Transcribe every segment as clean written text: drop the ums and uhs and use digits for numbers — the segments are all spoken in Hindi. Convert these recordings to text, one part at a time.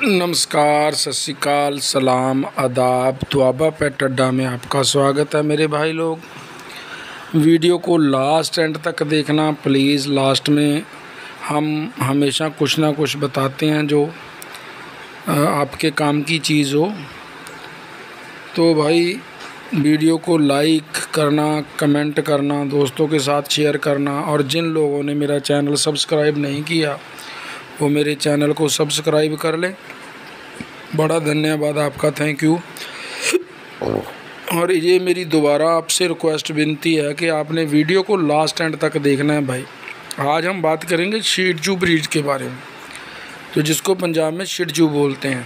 नमस्कार, सत श्री अकाल, सलाम, आदाब, दुआबा पेट अड्डा में आपका स्वागत है मेरे भाई लोग। वीडियो को लास्ट एंड तक देखना प्लीज़। लास्ट में हम हमेशा कुछ ना कुछ बताते हैं जो आपके काम की चीज़ हो। तो भाई वीडियो को लाइक करना, कमेंट करना, दोस्तों के साथ शेयर करना, और जिन लोगों ने मेरा चैनल सब्सक्राइब नहीं किया वो मेरे चैनल को सब्सक्राइब कर लें। बड़ा धन्यवाद आपका, थैंक यू। और ये मेरी दोबारा आपसे रिक्वेस्ट विनती है कि आपने वीडियो को लास्ट एंड तक देखना है भाई। आज हम बात करेंगे शी ट्जू ब्रीड के बारे में, तो जिसको पंजाब में शी ट्जू बोलते हैं।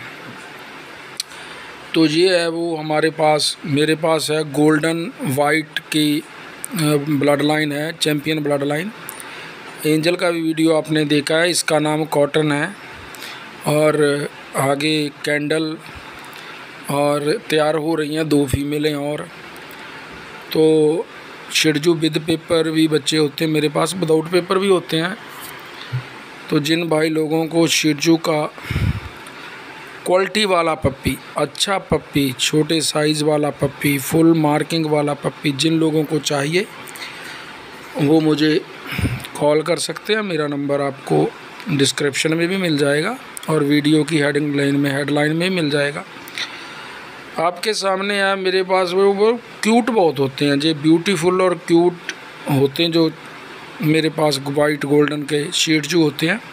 तो ये है वो मेरे पास है गोल्डन वाइट की ब्लड लाइन है, चैम्पियन ब्लड लाइन। एंजल का भी वीडियो आपने देखा है, इसका नाम कॉटन है। और आगे कैंडल और तैयार हो रही हैं 2 फीमेलें। और तो शी ट्जू विद पेपर भी बच्चे होते हैं मेरे पास, विदाउट पेपर भी होते हैं। तो जिन भाई लोगों को शी ट्जू का क्वालिटी वाला पप्पी, अच्छा पप्पी, छोटे साइज़ वाला पप्पी, फुल मार्किंग वाला पप्पी जिन लोगों को चाहिए वो मुझे कॉल कर सकते हैं। मेरा नंबर आपको डिस्क्रिप्शन में भी मिल जाएगा और वीडियो की हेडलाइन में मिल जाएगा। आपके सामने है मेरे पास वो क्यूट बहुत होते हैं, जो ब्यूटीफुल और क्यूट होते हैं, जो मेरे पास वाइट गोल्डन के शी ट्जू होते हैं।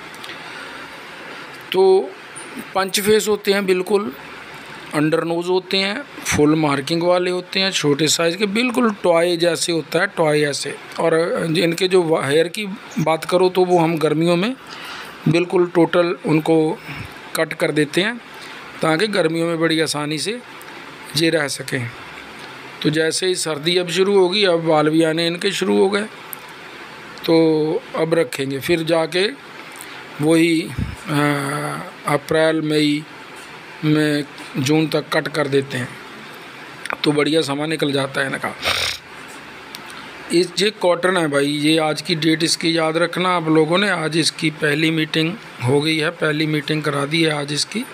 तो पंच फेस होते हैं, बिल्कुल अंडर नोज़ होते हैं, फुल मार्किंग वाले होते हैं, छोटे साइज़ के, बिल्कुल टॉय जैसे होता है, टॉय ऐसे। और इनके जो हेयर की बात करो तो वो हम गर्मियों में बिल्कुल टोटल उनको कट कर देते हैं ताकि गर्मियों में बड़ी आसानी से ये रह सकें। तो जैसे ही सर्दी अब शुरू होगी, अब बाल भी आने इनके शुरू हो गए, तो अब रखेंगे। फिर जाके वही अप्रैल मई में जून तक कट कर देते हैं, तो बढ़िया सामान निकल जाता है इनका। ये कॉटन है भाई। ये आज की डेट इसकी याद रखना आप लोगों ने। आज इसकी पहली मीटिंग हो गई है, पहली मीटिंग करा दी है आज इसकी।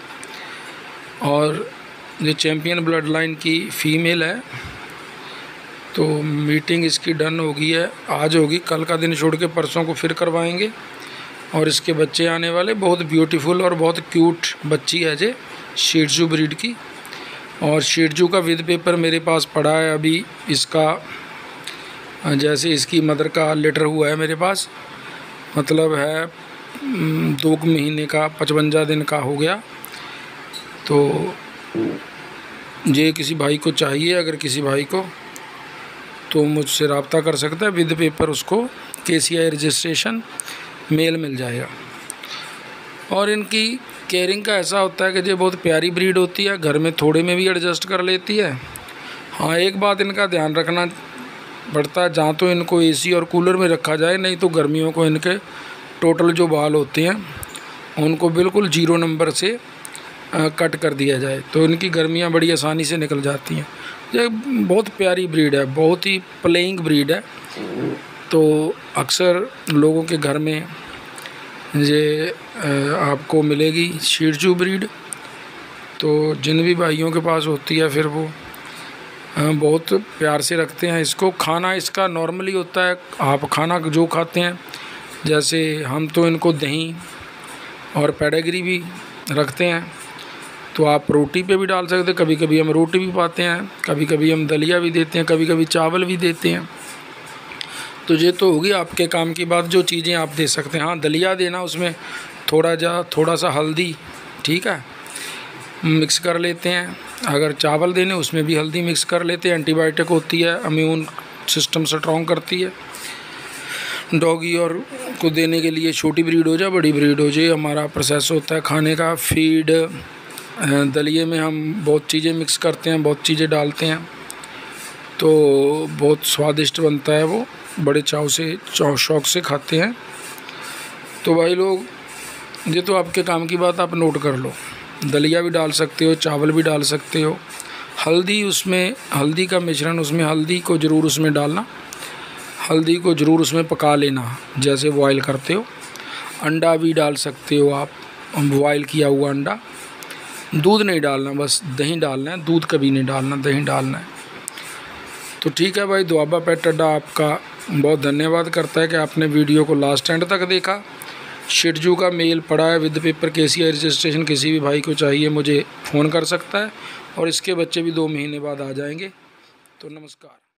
और जो चैम्पियन ब्लड लाइन की फ़ीमेल है, तो मीटिंग इसकी डन हो गई है, आज होगी। कल का दिन छोड़ के परसों को फिर करवाएंगे। और इसके बच्चे आने वाले, बहुत ब्यूटीफुल और बहुत क्यूट बच्ची है जे शी ट्जू ब्रीड की। और शी ट्जू का विद पेपर मेरे पास पड़ा है अभी। इसका जैसे इसकी मदर का लेटर हुआ है मेरे पास, मतलब है 2 महीने का, 55 दिन का हो गया। तो ये किसी भाई को चाहिए, अगर किसी भाई को, तो मुझसे रब्ता कर सकता है। विद पेपर उसको KCI रजिस्ट्रेशन मेल मिल जाएगा। और इनकी केयरिंग का ऐसा होता है कि ये बहुत प्यारी ब्रीड होती है, घर में थोड़े में भी एडजस्ट कर लेती है। हाँ, एक बात इनका ध्यान रखना पड़ता है, जहाँ तो इनको AC और कूलर में रखा जाए, नहीं तो गर्मियों को इनके टोटल जो बाल होते हैं उनको बिल्कुल 0 नंबर से कट कर दिया जाए, तो इनकी गर्मियाँ बड़ी आसानी से निकल जाती हैं। ये बहुत प्यारी ब्रीड है, बहुत ही प्लेइंग ब्रीड है। तो अक्सर लोगों के घर में ये आपको मिलेगी शी ट्जू ब्रीड। तो जिन भी भाइयों के पास होती है फिर वो बहुत प्यार से रखते हैं इसको। खाना इसका नॉर्मली होता है, आप खाना जो खाते हैं, जैसे हम तो इनको दही और पेडिग्री भी रखते हैं, तो आप रोटी पे भी डाल सकते हैं। कभी कभी हम रोटी भी पाते हैं, कभी कभी हम दलिया भी देते हैं, कभी कभी चावल भी देते हैं। तो ये तो होगी आपके काम की बात, जो चीज़ें आप दे सकते हैं। हाँ, दलिया देना, उसमें थोड़ा सा हल्दी, ठीक है, मिक्स कर लेते हैं। अगर चावल देने उसमें भी हल्दी मिक्स कर लेते हैं। एंटीबायोटिक होती है, इम्यून सिस्टम स्ट्रॉन्ग करती है। डॉगी और को देने के लिए छोटी ब्रीड हो जाए, बड़ी ब्रीड हो जाए, हमारा प्रोसेस होता है खाने का। फीड दलिए में हम बहुत चीज़ें मिक्स करते हैं, बहुत चीज़ें डालते हैं, तो बहुत स्वादिष्ट बनता है वो। बड़े शौक से खाते हैं। तो भाई लोग, ये तो आपके काम की बात, आप नोट कर लो। दलिया भी डाल सकते हो, चावल भी डाल सकते हो। हल्दी का मिश्रण, उसमें हल्दी को ज़रूर उसमें डालना, हल्दी को ज़रूर उसमें पका लेना जैसे बॉयल करते हो। अंडा भी डाल सकते हो आप, बॉयल किया हुआ अंडा। दूध नहीं डालना, बस दही डालना है, दूध कभी नहीं डालना, दही डालना है। तो ठीक है भाई, दुआबा पेट अड्डा आपका बहुत धन्यवाद करता है कि आपने वीडियो को लास्ट एंड तक देखा। शिटजू का मेल पड़ा है विद पेपर KCI रजिस्ट्रेशन, किसी भी भाई को चाहिए मुझे फ़ोन कर सकता है, और इसके बच्चे भी 2 महीने बाद आ जाएंगे। तो नमस्कार।